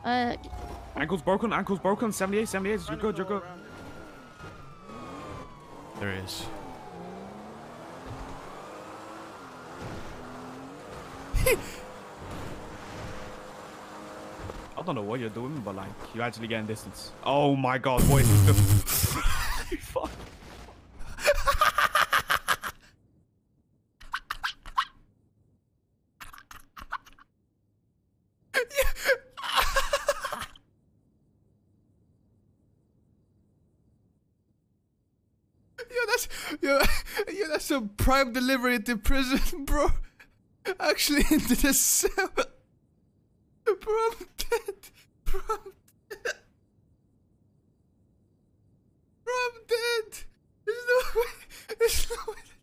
Ankle's broken, 78, you're good, you're good. There he is. I don't know what you're doing, but like, you're actually getting distance. Oh my god, boys. Fuck. Yo, that's some prime delivery into prison, bro. Actually into the cell. Bro, I'm dead. Bro, I'm dead. Bro, I'm dead. There's no way. There's no way.